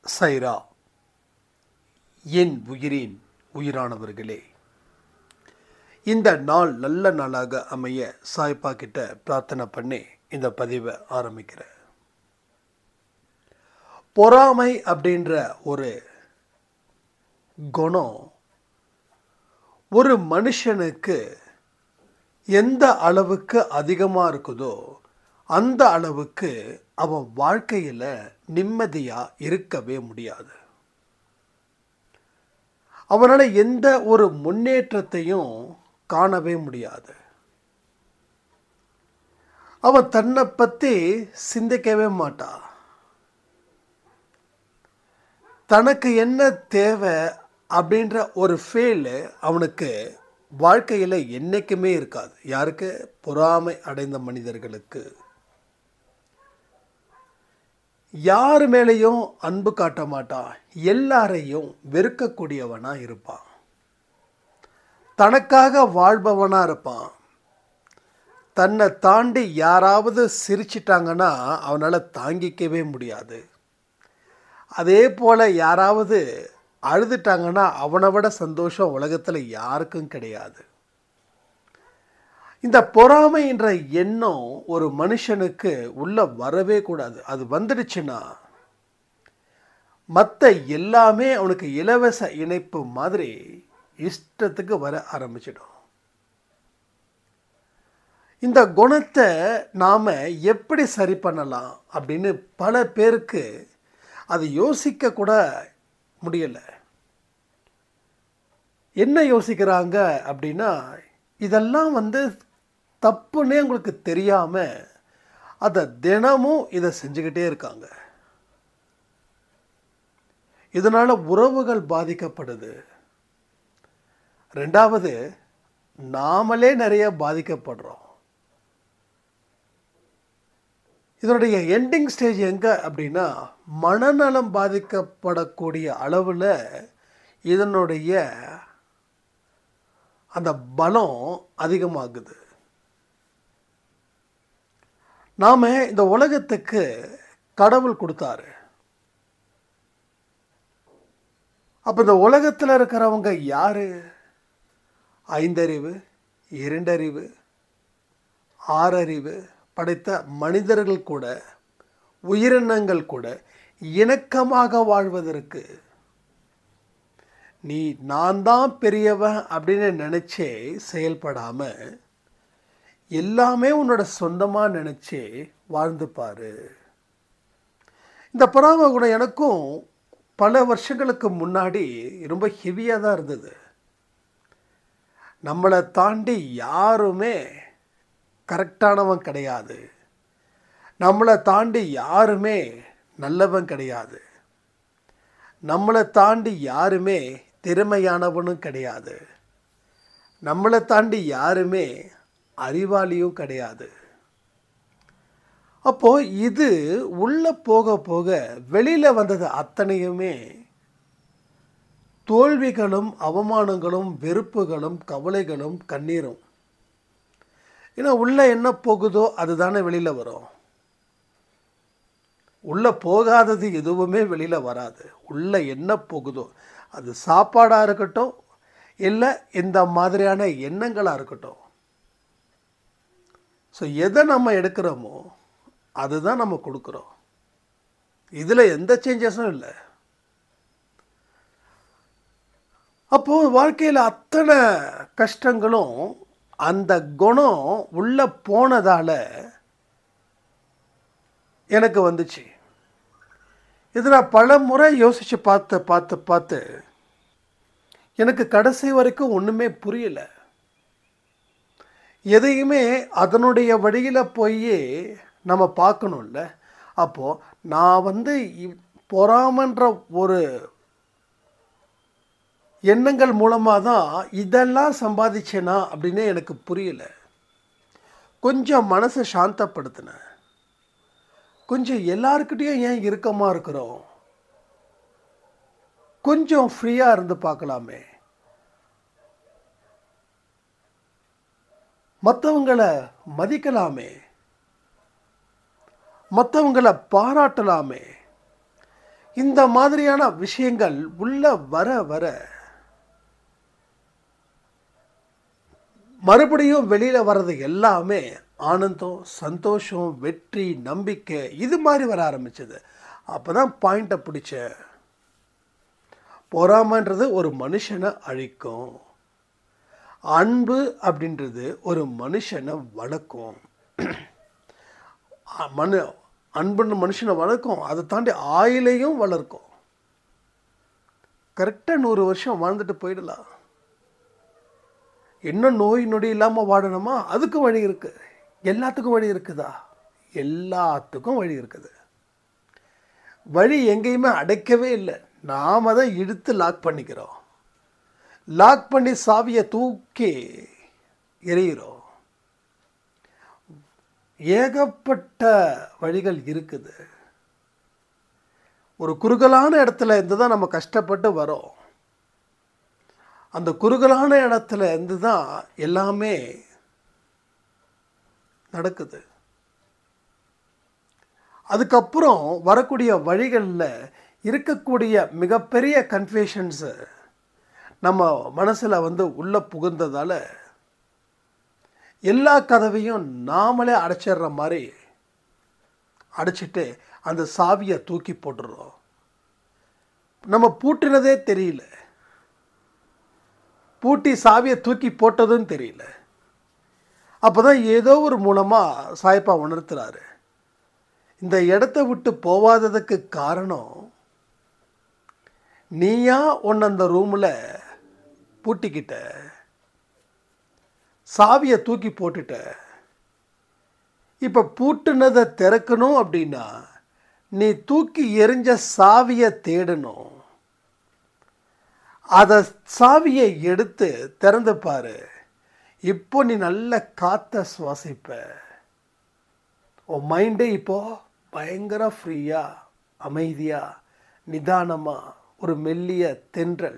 சைரா, என் உயிரின் உயிரானவர்களே, இந்த நாள் நல்ல நாளாக அமைய சாய்ப்பா கிட்ட பிரார்த்தனை பண்ணி இந்த பதிவை ஆரம்பிக்கிறேன். பொறாமை அப்படின்ற ஒரு குணம் ஒரு மனுஷனுக்கு எந்த அளவுக்கு அதிகமாக இருக்குதோ அந்த அளவுக்கு அவன் வாழ்க்கையில் நிம்மதியாக இருக்கவே முடியாது. அவனால் எந்த ஒரு முன்னேற்றத்தையும் காணவே முடியாது. அவன் தன்னை பற்றி சிந்திக்கவே மாட்டான். தனக்கு என்ன தேவை அப்படின்ற ஒரு ஃபீல் அவனுக்கு வாழ்க்கையில் என்றைக்குமே இருக்காது. யாருக்கு? பொறாமை அடைந்த மனிதர்களுக்கு. யார் மேலேயும் அன்பு காட்ட மாட்டான். எல்லாரையும் வெறுக்கக்கூடியவனாக இருப்பான். தனக்காக வாழ்பவனாக இருப்பான். தன்னை தாண்டி யாராவது சிரிச்சிட்டாங்கன்னா அவனால் தாங்கிக்கவே முடியாது. அதே போல் யாராவது அழுதுட்டாங்கன்னா அவனை விட சந்தோஷம் உலகத்தில் யாருக்கும் கிடையாது. இந்த பொறாமை என்ற எண்ணம் ஒரு மனுஷனுக்கு உள்ள வரவே கூடாது. அது வந்துடுச்சுன்னா மற்ற எல்லாமே அவனுக்கு இலவச இணைப்பு மாதிரி இஷ்டத்துக்கு வர ஆரம்பிச்சிடும். இந்த குணத்தை நாம் எப்படி சரி பண்ணலாம் அப்படின்னு பல பேருக்கு அது யோசிக்க கூட முடியலை. என்ன யோசிக்கிறாங்க அப்படின்னா, இதெல்லாம் தப்புன்னே உங்களுக்கு தெரியாமல் அதை தினமும் இதை செஞ்சுக்கிட்டே இருக்காங்க. இதனால் உறவுகள் பாதிக்கப்படுது. ரெண்டாவது, நாமளே நிறைய பாதிக்கப்படுறோம். இதனுடைய எண்டிங் ஸ்டேஜ் எங்கே அப்படின்னா, மனநலம் பாதிக்கப்படக்கூடிய அளவில் இதனுடைய அந்த பலம் அதிகமாகுது. நாம் இந்த உலகத்துக்கு கடவுள் கொடுத்தாரு. அப்போ இந்த உலகத்தில் இருக்கிறவங்க யாரு? 5 அறிவு, 2 அறிவு, 6 அறிவு படைத்த மனிதர்கள் கூட, உயிரினங்கள் கூட இணக்கமாக வாழ்வதற்கு நீ நான் தான் பெரியவன் அப்படின்னு நினச்சே செயல்படாமல் எல்லாமே உன்னோட சொந்தமாக நினச்சி வாழ்ந்து பாரு. இந்த பொறாமை குணம் எனக்கும் பல வருஷங்களுக்கு முன்னாடி ரொம்ப ஹெவியாக தான் இருந்தது. நம்மளை தாண்டி யாருமே கரெக்டானவன் கிடையாது. நம்மளை தாண்டி யாருமே நல்லவன் கிடையாது. நம்மளை தாண்டி யாருமே திறமையானவனும் கிடையாது. நம்மளை தாண்டி யாருமே அறிவாளியும் கிடையாது. அப்போது இது உள்ளே போக போக வெளியில் வந்தது அத்தனையுமே தோல்விகளும் அவமானங்களும் வெறுப்புகளும் கவலைகளும் கண்ணீரும். ஏன்னா உள்ளே என்ன போகுதோ அதுதானே வெளியில் வரும். உள்ளே போகாதது எதுவுமே வெளியில் வராது. உள்ளே என்ன போகுதோ அது சாப்பாடாக இருக்கட்டும், இல்லை இந்த மாதிரியான எண்ணங்களாக இருக்கட்டும். ஸோ எதை நம்ம எடுக்கிறோமோ அதுதான் நம்ம கொடுக்குறோம். இதில் எந்த சேஞ்சஸும் இல்லை. அப்போது வாழ்க்கையில் அத்தனை கஷ்டங்களும் அந்த குணம் உள்ளே போனதால் எனக்கு வந்துச்சு. இது நான் பல முறை யோசித்து பார்த்து எனக்கு கடைசி வரைக்கும் ஒன்றுமே புரியலை. எதையுமே அதனுடைய வழியில் போய் நம்ம பார்க்கணும்ல. அப்போது நான் பொறாமன்ற ஒரு எண்ணங்கள் மூலமாக தான் இதெல்லாம் சம்பாதிச்சேனா அப்படின்னு எனக்கு புரியலை. கொஞ்சம் மனசை சாந்தப்படுத்தினேன். கொஞ்சம் எல்லாருக்கிட்டையும் ஏன் இறுக்கமாக இருக்கிறோம், கொஞ்சம் ஃப்ரீயாக இருந்து பார்க்கலாமே, மற்றவங்களை மதிக்கலாமே, மற்றவங்களை பாராட்டலாமே, இந்த மாதிரியான விஷயங்கள் உள்ள வர வர மறுபடியும் வெளியில வர்றது எல்லாமே ஆனந்தம், சந்தோஷம், வெற்றி, நம்பிக்கை இது மாதிரி வர ஆரம்பிச்சது. அப்பதான் பாயிண்ட்டை பிடிச்சேன். பொறாமைன்றது ஒரு மனுஷனை அழிக்கும். அன்பு அப்படின்றது ஒரு மனுஷனை வளர்க்கும். அன்புன்னு மனுஷனை வளர்க்கும், அதை தாண்டி ஆயுளையும் வளர்க்கும். கரெக்டாக 100 வருஷம் வாழ்ந்துட்டு போயிடலாம். இன்னும் நோய் நொடி இல்லாமல் வாழணுமா? அதுக்கும் வழி இருக்கு. எல்லாத்துக்கும் வழி இருக்குதா? எல்லாத்துக்கும் வழி இருக்குது. வழி எங்கேயுமே அடைக்கவே இல்லை. நாம தான் இழுத்து லாக் பண்ணிக்கிறோம். லாக் பண்ணி சாவியை தூக்கி எறிகிறோம். ஏகப்பட்ட வழிகள் இருக்குது. ஒரு குறுகலான இடத்துல இருந்து தான் நம்ம கஷ்டப்பட்டு வரோம். அந்த குறுகலான இடத்துல இருந்து தான் எல்லாமே நடக்குது. அதுக்கப்புறம் வரக்கூடிய வழிகளில் இருக்கக்கூடிய மிகப்பெரிய கன்ஃபியூஷன்ஸு நம்ம மனசில் உள்ளே புகுந்ததால் எல்லா கதவையும் நாமளே அடைச்சிடுற மாதிரி அடைச்சிட்டு அந்த சாவியை தூக்கி போட்டுடுறோம். நம்ம பூட்டினதே தெரியல, பூட்டி சாவியை தூக்கி போட்டதும் தெரியல. அப்போ தான் ஏதோ ஒரு மூலமாக சாயப்பா உணர்த்துறாரு, இந்த இடத்த விட்டு போவாததுக்கு காரணம் நீயா ஒன்று அந்த ரூமில் பூட்டிக்கிட்ட, சாவியை தூக்கி போட்டுட்ட. இப்போ பூட்டுனதை திறக்கணும் அப்படின்னா நீ தூக்கி எறிஞ்ச சாவியை தேடணும். அதை சாவியை எடுத்து திறந்து பாரு. இப்போ நீ நல்ல காற்றை சுவாசிப்ப. உன் மைண்டே இப்போ பயங்கர ஃப்ரீயாக, அமைதியாக, நிதானமாக, ஒரு மெல்லிய தென்றல்,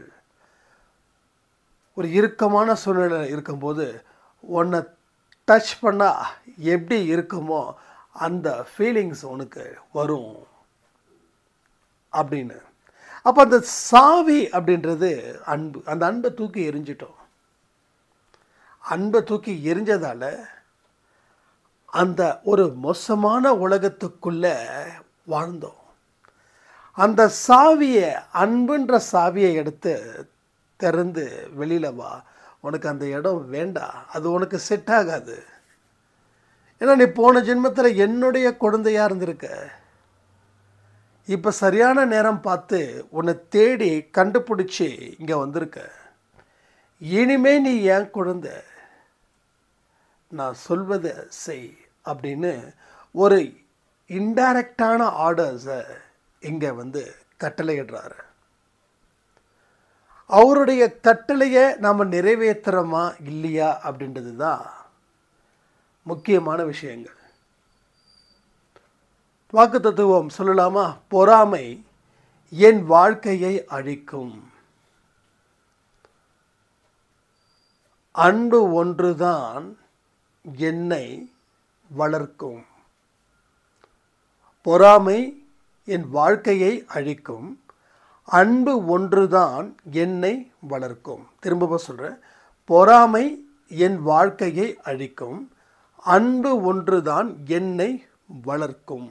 ஒரு இறுக்கமான சூழ்நிலை இருக்கும்போது உன்னை டச் பண்ணால் எப்படி இருக்குமோ அந்த ஃபீலிங்ஸ் உனக்கு வரும் அப்படின்னு. அப்போ அந்த சாவி அப்படின்றது அன்பு. அந்த அன்பை தூக்கி எரிஞ்சிட்டோம். அன்பை தூக்கி எரிஞ்சதால் அந்த ஒரு மோசமான உலகத்துக்குள்ளே வாழ்ந்தோம். அந்த சாவியை, அன்புன்ற சாவியை எடுத்து திறந்து வெளியில் வா. உனக்கு அந்த இடம் வேண்டாம், அது உனக்கு செட் ஆகாது. ஏன்னா நீ போன ஜென்மத்தில் என்னுடைய குழந்தையாக இருந்திருக்க. இப்போ சரியான நேரம் பார்த்து உன்னை தேடி கண்டுபிடிச்சி இங்கே வந்திருக்க. இனிமே நீ என் குழந்தை, நான் சொல்வதை செய் அப்படின்னு ஒரு இன்டைரக்டான ஆர்டர்ஸை இங்கே கட்டளையிடுறாரு. அவருடைய கட்டளையை நாம் நிறைவேற்றுறோமா இல்லையா அப்படின்றது தான் முக்கியமான விஷயங்கள். வாக்கு தத்துவம் சொல்லலாமா? பொறாமை என் வாழ்க்கையை அழிக்கும், அன்பு ஒன்றுதான் என்னை வளர்க்கும். பொறாமை என் வாழ்க்கையை அழிக்கும், அன்பு ஒன்றுதான் என்னை வளர்க்கும். திரும்ப சொல்கிறேன், பொறாமை என் வாழ்க்கையை அழிக்கும், அன்பு ஒன்றுதான் என்னை வளர்க்கும்.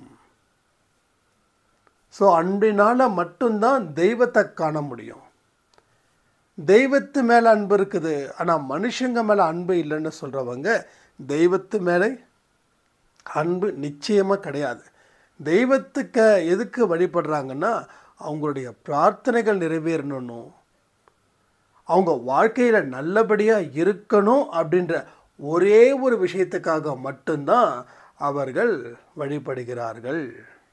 ஸோ அன்பினால் மட்டும்தான் தெய்வத்தை காண முடியும். தெய்வத்து மேலே அன்பு இருக்குது, ஆனால் மனுஷங்க மேலே அன்பு இல்லைன்னு சொல்கிறவங்க தெய்வத்து மேலே அன்பு நிச்சயமாக கிடையாது. தெய்வத்துக்கு எதுக்கு வழிபடுறாங்கன்னா அவங்களுடைய பிரார்த்தனைகள் நிறைவேறணும், அவங்க வாழ்க்கையில் நல்லபடியாக இருக்கணும் அப்படின்ற ஒரே ஒரு விஷயத்துக்காக மட்டும்தான் அவர்கள் வழிபடுகிறார்கள்.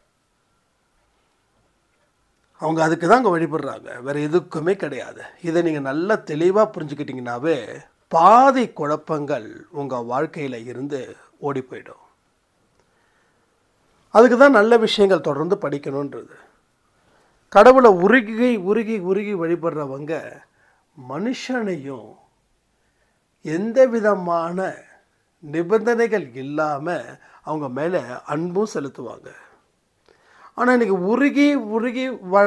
அவங்க அதுக்கு தான் அங்கே வழிபடுறாங்க, வேறு எதுக்குமே கிடையாது. இதை நீங்கள் நல்லா தெளிவாக புரிஞ்சுக்கிட்டிங்கனாவே பாதி குழப்பங்கள் உங்கள் வாழ்க்கையில் இருந்து ஓடி போயிடும். அதுக்கு தான் நல்ல விஷயங்கள் தொடர்ந்து படிக்கணுன்றது. கடவுளை உருகி உருகி உருகி வழிபடுறவங்க மனுஷனையும் எந்த விதமான நிபந்தனைகள் இல்லாமல் அவங்க மேலே அன்பும் செலுத்துவாங்க. ஆனால் இன்றைக்கி உருகி உருகி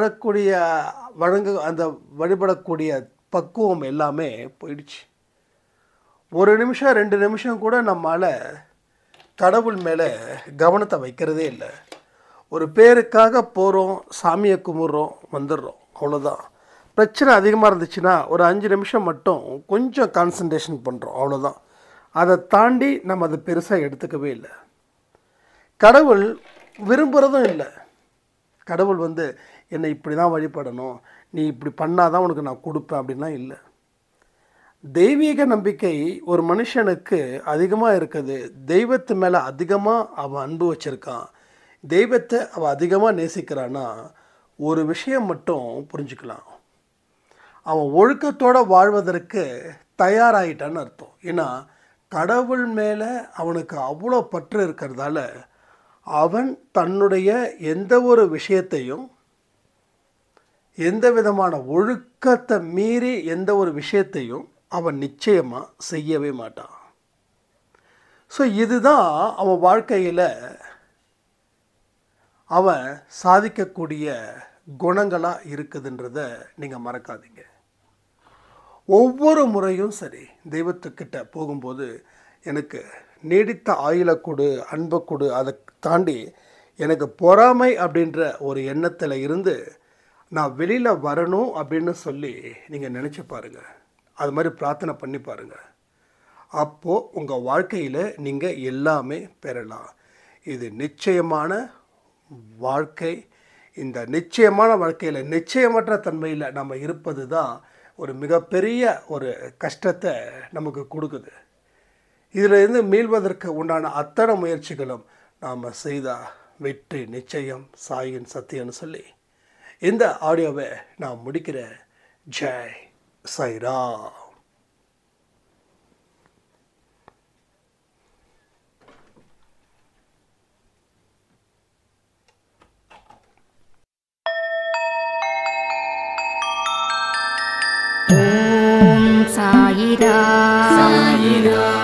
அந்த வழிபடக்கூடிய பக்குவம் எல்லாமே போயிடுச்சு. ஒரு நிமிஷம் 2 நிமிஷம் கூட நம்மால் கடவுள் மேலே கவனத்தை வைக்கிறதே இல்லை. ஒரு பேருக்காக போகிறோம், சாமியை கும்பிட்றோம், வந்துடுறோம், அவ்வளோதான். பிரச்சனை அதிகமாக இருந்துச்சுன்னா ஒரு 5 நிமிஷம் மட்டும் கொஞ்சம் கான்சன்ட்ரேஷன் பண்ணுறோம், அவ்வளோதான். அதை தாண்டி நம்ம அதை பெருசாக எடுத்துக்கவே இல்லை. கடவுள் விரும்புகிறதும் இல்லை. கடவுள் என்னை இப்படி தான் வழிபடணும், நீ இப்படி பண்ணாதான் உனக்கு நான் கொடுப்பேன் அப்படின்லாம் இல்லை. தெய்வீக நம்பிக்கை ஒரு மனுஷனுக்கு அதிகமாக இருக்குது. தெய்வத்து மேலே அதிகமாக அவன் அன்பு வச்சுருக்கான், தெய்வத்தை அவன் அதிகமாக நேசிக்கிறான்னா ஒரு விஷயம் மட்டும் புரிஞ்சுக்கலாம், அவன் ஒழுக்கத்தோடு வாழ்வதற்கு தயாராகிட்டான்னு அர்த்தம். ஏன்னா கடவுள் மேலே அவனுக்கு அவ்வளோ பற்று இருக்கிறதால அவன் தன்னுடைய எந்த ஒரு விஷயத்தையும், எந்த விதமான ஒழுக்கத்தை மீறி எந்த ஒரு விஷயத்தையும் அவன் நிச்சயமாக செய்யவே மாட்டான். ஸோ இதுதான் அவன் வாழ்க்கையில் அவன் சாதிக்கக்கூடிய குணங்களாக இருக்குதுன்றத நீங்கள் மறக்காதீங்க. ஒவ்வொரு முறையும் சரி, தெய்வத்துக்கிட்ட போகும்போது எனக்கு நீடித்த ஆயுளை கொடு, அன்பை கொடு, அதை தாண்டி எனக்கு பொறாமை அப்படின்ற ஒரு எண்ணத்தில் இருந்து நான் வெளியில் வரணும் அப்படின்னு சொல்லி நீங்கள் நினச்சி பாருங்கள். அது மாதிரி பிரார்த்தனை பண்ணி பாருங்கள். அப்போது உங்கள் வாழ்க்கையில் நீங்கள் எல்லாமே பெறலாம். இது நிச்சயமான வாழ்க்கை. இந்த நிச்சயமான வாழ்க்கையில் நிச்சயமற்ற தன்மையில் நம்ம இருப்பது தான் ஒரு மிகப்பெரிய ஒரு கஷ்டத்தை நமக்கு கொடுக்குது. இதிலிருந்து மீள்வதற்கு உண்டான அத்தனை முயற்சிகளும் நாம் செய்தால் வெற்றி நிச்சயம், சாயின் சத்தியம்னு சொல்லி இந்த ஆடியோவை நான் முடிக்கிறேன். ஜெய் சாய்ராம். ஓம் சாயிராம்.